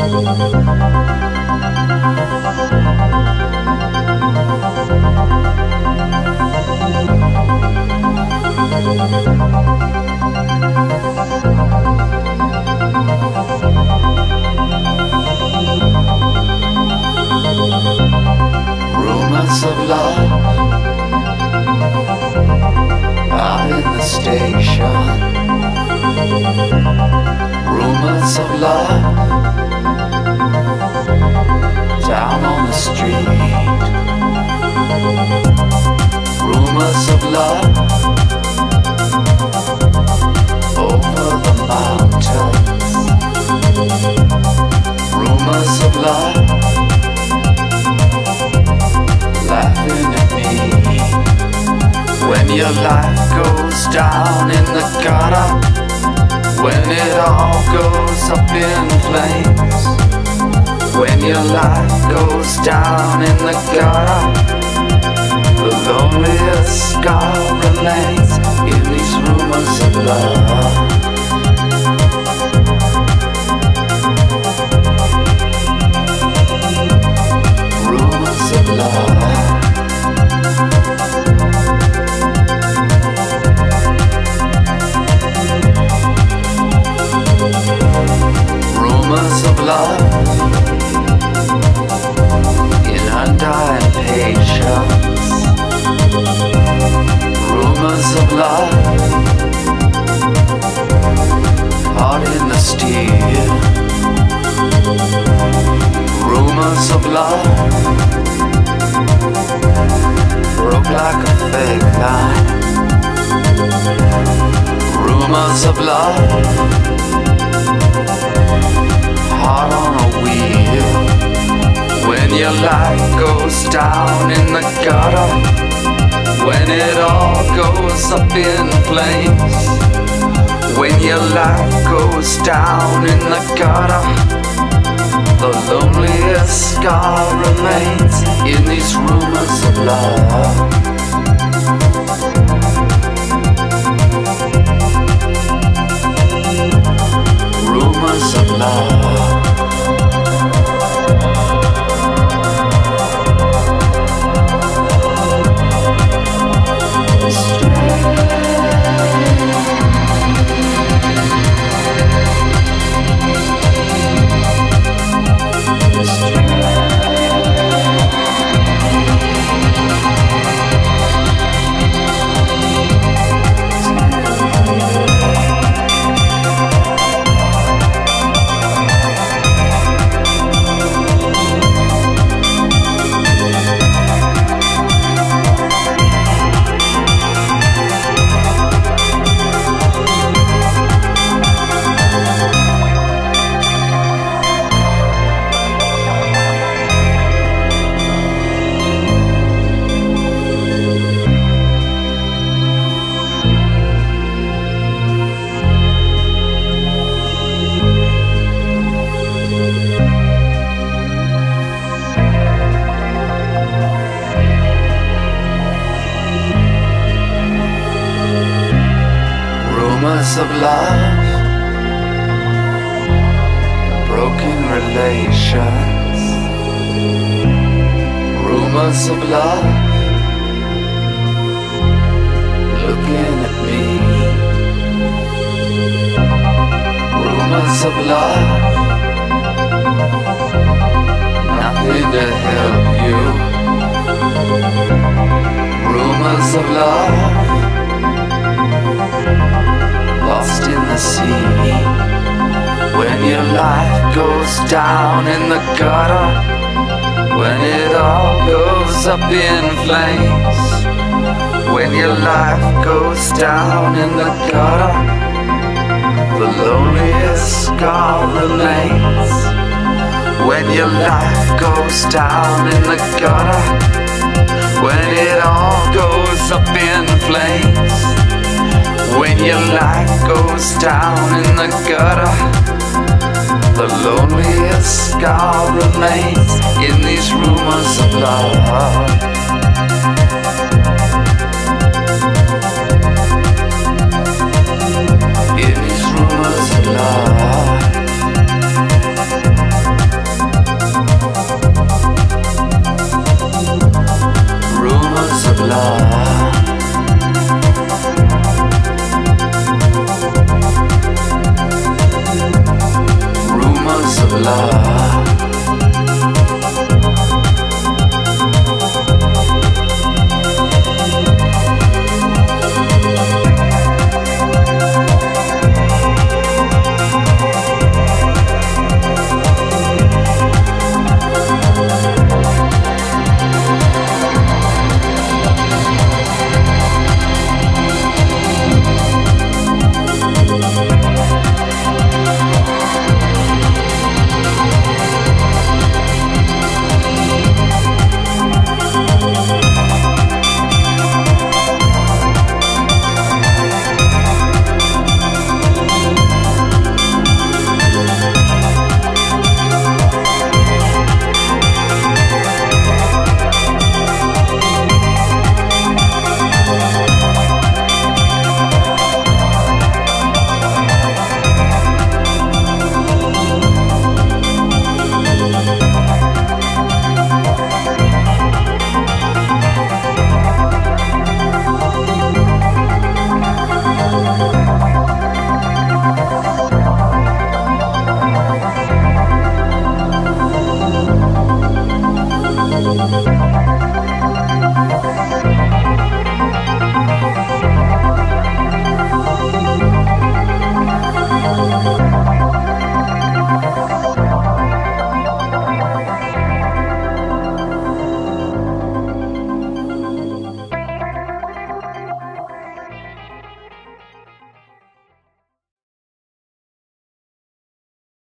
Rumors of love out in the station. Rumors of love down on the street. Rumors of love over the mountains. Rumors of love laughing at me. When your life goes down in the gutter, when it all goes up in flames. When your life goes down in the gutter, the loneliest scar remains in these rumors of love. Rumors of love. Rumors of love in undying patience. Rumors of love hot in the steel. Rumors of love broke like a fake line. Rumors of love hard on a wheel. When your life goes down in the gutter, when it all goes up in flames. When your life goes down in the gutter, the loneliest scar remains in these rumors of love. Rumors of love. Rumors of love, broken relations. Rumors of love, looking at me. Rumors of love, nothing to help you. Rumors of love, lost in the sea. When your life goes down in the gutter, when it all goes up in flames. When your life goes down in the gutter, the loneliest scar remains. When your life goes down in the gutter, when it all goes up in flames. When your life goes down in the gutter, the loneliest scar remains in these rumors of love. In these rumors of love. love.